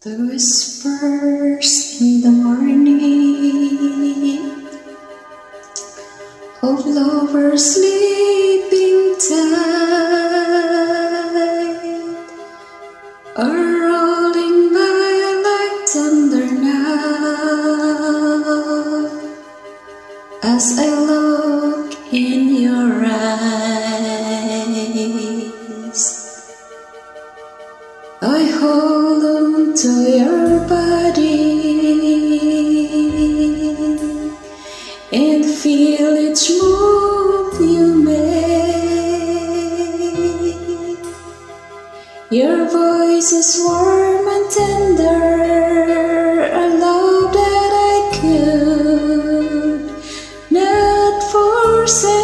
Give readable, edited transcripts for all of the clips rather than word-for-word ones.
The whispers in the morning of lovers sleeping tight are rolling by like thunder now. As I look in your eyes, I hold on to your body and feel each move you make. Your voice is warm and tender, a love that I could not forsake,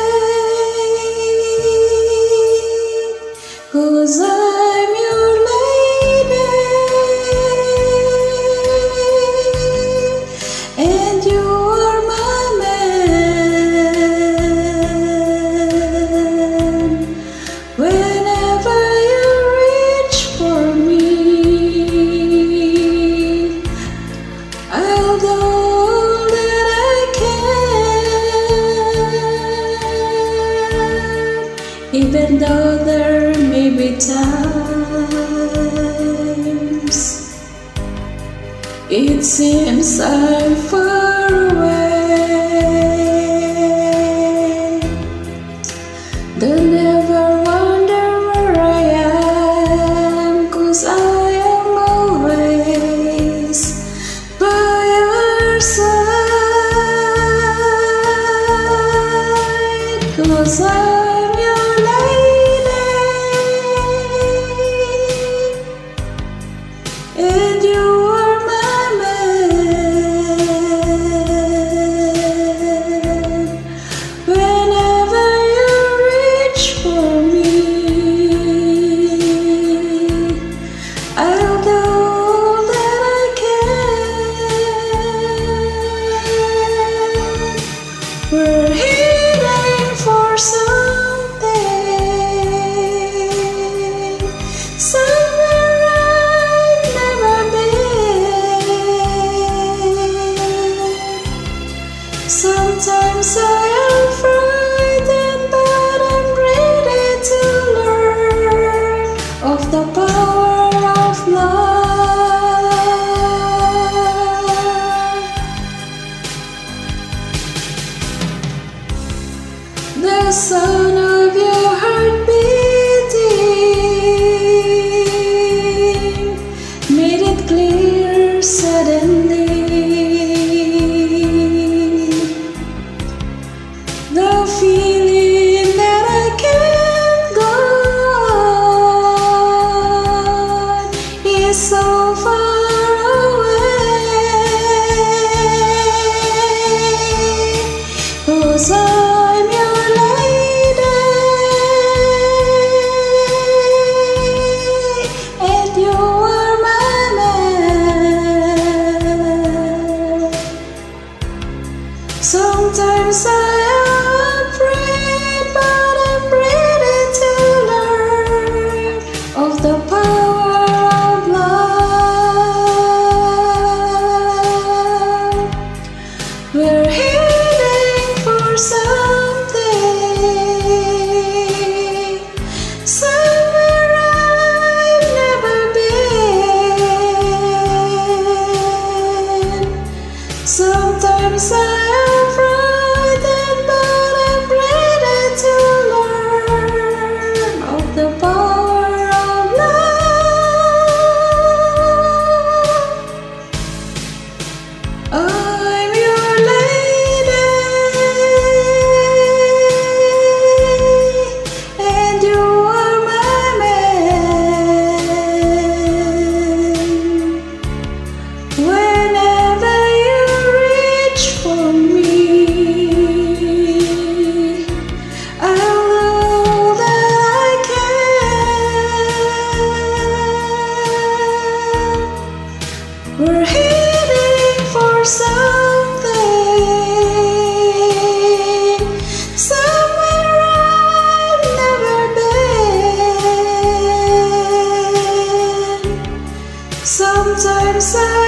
'cause I'm your lady and you are my man. Whenever you reach for me, I'll do all that I can, even though there may be times it seems I'm far away. Don't ever wonder where I am, 'cause I am always by your side, 'cause I'm your lady and you are my man. closer.